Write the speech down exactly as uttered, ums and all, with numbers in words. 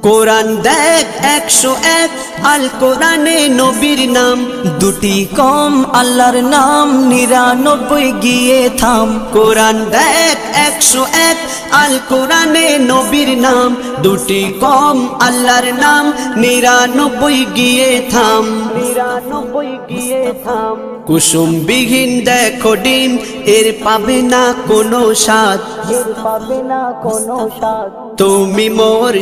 কোরআন দেখ একশো এক, আল কোরআনে নবীর নাম দুটি কম, আল্লাহর নাম নিরানব্বই গিয়ে থাম। কোরআন দেখ একশো এক, আল কোরআনে নবীর নাম দুটি কম, আল্লাহর নাম নিরানব্বই গিয়ে থাম, নিরানব্বই গিয়ে থাম। কুসুম বিহীন দেখো ডিম, এর পাবে না কোনো স্বাদ, এর পাবে না কোনো স্বাদ। তুমি মোর